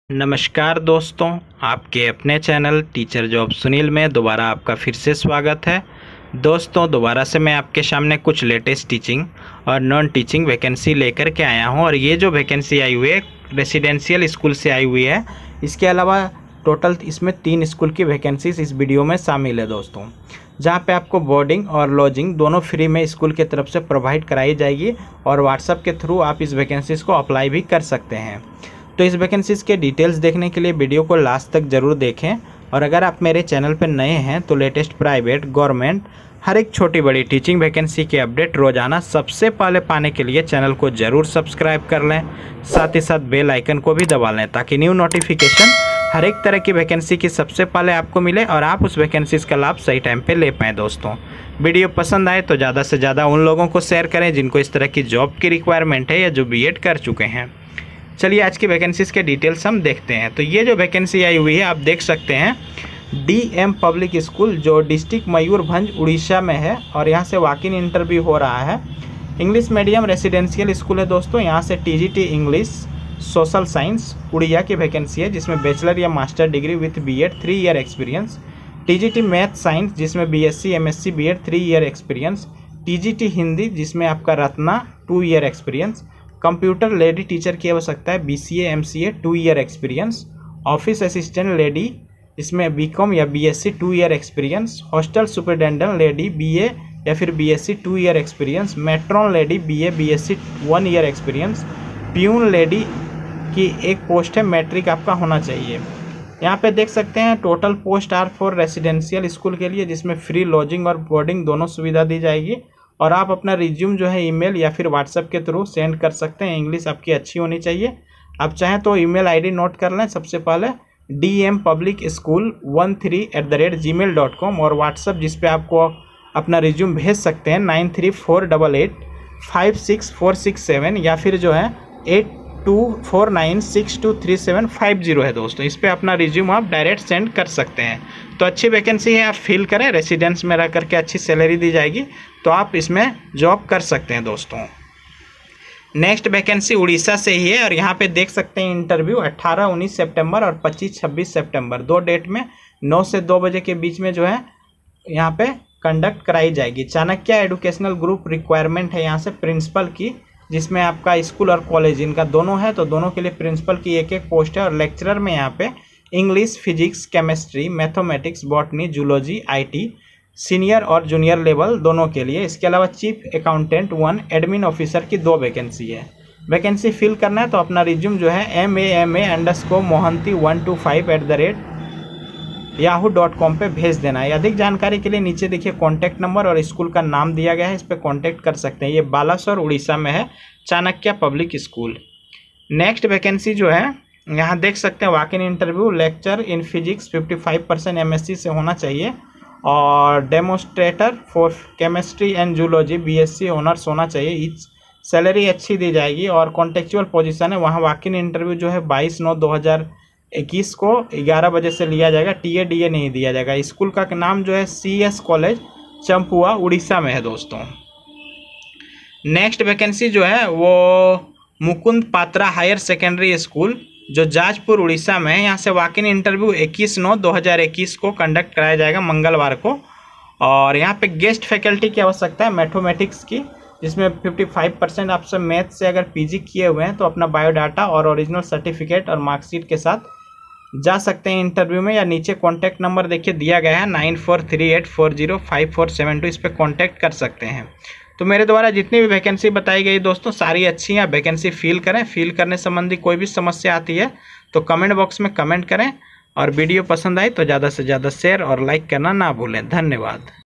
नमस्कार दोस्तों, आपके अपने चैनल टीचर जॉब सुनील में दोबारा आपका फिर से स्वागत है। दोस्तों, दोबारा से मैं आपके सामने कुछ लेटेस्ट टीचिंग और नॉन टीचिंग वैकेंसी लेकर के आया हूं और ये जो वैकेंसी आई हुई है रेसिडेंशियल स्कूल से आई हुई है। इसके अलावा टोटल इसमें 3 स्कूल की वैकेंसीज इस वीडियो में शामिल है दोस्तों, जहां पे आपको बोर्डिंग और लॉजिंग दोनों फ्री में स्कूल की तरफ से प्रोवाइड कराई जाएगी और व्हाट्सएप के थ्रू आप इस वैकेंसीज को अप्लाई भी कर सकते हैं। तो इस वैकेंसीज के डिटेल्स देखने के लिए वीडियो को लास्ट तक ज़रूर देखें और अगर आप मेरे चैनल पर नए हैं तो लेटेस्ट प्राइवेट गवर्नमेंट हर एक छोटी बड़ी टीचिंग वैकेंसी के अपडेट रोजाना सबसे पहले पाने के लिए चैनल को ज़रूर सब्सक्राइब कर लें, साथ ही साथ बेल आइकन को भी दबा लें ताकि न्यू नोटिफिकेशन हर एक तरह की वैकेंसी की सबसे पहले आपको मिले और आप उस वैकेंसीज का लाभ सही टाइम पे ले पाएँ। दोस्तों, वीडियो पसंद आए तो ज़्यादा से ज़्यादा उन लोगों को शेयर करें जिनको इस तरह की जॉब की रिक्वायरमेंट है या जो बीएड कर चुके हैं। चलिए आज की वैकेंसीज के डिटेल्स हम देखते हैं। तो ये जो वैकेंसी आई हुई है आप देख सकते हैं, डीएम पब्लिक स्कूल जो डिस्ट्रिक्ट मयूरभंज उड़ीसा में है और यहाँ से वॉक इन इंटरव्यू हो रहा है। इंग्लिश मीडियम रेसिडेंशियल स्कूल है दोस्तों। यहाँ से TGT English social science Odia की वैकेंसी है जिसमें बैचलर या master degree with BEd 3 year experience. TGT math science जिसमें BSc MSc BEd 3 year experience. TGT Hindi जिसमें आपका रत्ना 2 year experience. Computer lady teacher की आवश्यकता है, BCA MCA 2 year experience. Office assistant lady इसमें बीकॉम या BSc 2 year experience. Hostel superintendent lady BA या फिर BSc 2 year experience. Matron lady BA BSc 1 year experience. Peon lady की एक post है, मैट्रिक आपका होना चाहिए। यहाँ पे देख सकते हैं total post are for residential school के लिए जिसमें फ्री लॉजिंग और बोर्डिंग दोनों सुविधा दी जाएगी और आप अपना रिज्यूम जो है ईमेल या फिर व्हाट्सएप के थ्रू सेंड कर सकते हैं। इंग्लिश आपकी अच्छी होनी चाहिए। आप चाहें तो ईमेल आईडी नोट कर लें, सबसे पहले dmpublicschool13@gmail.com और व्हाट्सएप जिस पे आपको अपना रिज्यूम भेज सकते हैं 9348856467 या फिर जो है 8249623750 है दोस्तों। इस पर अपना रिज्यूम आप डायरेक्ट सेंड कर सकते हैं। तो अच्छी वैकेंसी है, आप फिल करें। रेसिडेंस में रह करके अच्छी सैलरी दी जाएगी तो आप इसमें जॉब कर सकते हैं दोस्तों। नेक्स्ट वैकेंसी उड़ीसा से ही है और यहाँ पे देख सकते हैं इंटरव्यू 18-19 सितंबर और 25-26 सितंबर 2 डेट में 9 से 2 बजे के बीच में जो है यहाँ पे कंडक्ट कराई जाएगी। चाणक्य एजुकेशनल ग्रुप रिक्वायरमेंट है यहाँ से प्रिंसिपल की, जिसमें आपका स्कूल और कॉलेज इनका दोनों है, तो दोनों के लिए प्रिंसिपल की एक पोस्ट है और लेक्चरर में यहाँ पे English, physics, chemistry, mathematics, botany, zoology, IT senior और जूनियर लेवल दोनों के लिए। इसके अलावा चीफ अकाउंटेंट 1 एडमिन ऑफिसर की 2 वैकेंसी है। वैकेंसी फिल करना है तो अपना रिज्यूम जो है MAMA_mohanty125@yahoo.com पे भेज देना है। अधिक जानकारी के लिए नीचे देखिए कॉन्टैक्ट नंबर और स्कूल का नाम दिया गया है, इस पर कॉन्टैक्ट कर सकते हैं। ये बालासोर उड़ीसा में है, Chanakya public school. Next vacancy जो है यहाँ देख सकते हैं walk in interview lecture in physics 55% MSc से होना चाहिए और demonstrator for chemistry and zoology BSc honours होना चाहिए। सैलरी अच्छी दी जाएगी और कॉन्टेक्चुअल पोजीशन है। वहाँ वॉक इन इंटरव्यू जो है 22/9/2021 को 11 बजे से लिया जाएगा। टीए डीए नहीं दिया जाएगा। स्कूल का नाम जो है CS कॉलेज चंपुआ उड़ीसा में है दोस्तों। नेक्स्ट वैकेंसी जो है वो Mukund Patra higher secondary school जो जाजपुर उड़ीसा में है। यहाँ से वॉक इन इंटरव्यू 21/9/2021 को कंडक्ट कराया जाएगा मंगलवार को और यहाँ पे गेस्ट फैकल्टी की आवश्यकता है मैथमेटिक्स की, जिसमें 55% आपसे मैथ से अगर पीजी किए हुए हैं तो अपना बायोडाटा और ओरिजिनल सर्टिफिकेट और मार्कशीट के साथ जा सकते हैं इंटरव्यू में। या नीचे कॉन्टैक्ट नंबर देखिए दिया गया है 9438405472, इस पर कॉन्टैक्ट कर सकते हैं। तो मेरे द्वारा जितनी भी वैकेंसी बताई गई दोस्तों सारी अच्छी हैं। वैकेंसी फिल करें। फिल करने संबंधी कोई भी समस्या आती है तो कमेंट बॉक्स में कमेंट करें और वीडियो पसंद आई तो ज़्यादा से ज़्यादा शेयर और लाइक करना ना भूलें। धन्यवाद।